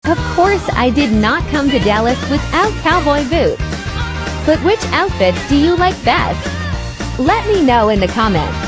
Of course, I did not come to Dallas without cowboy boots. But which outfit do you like best? Let me know in the comments.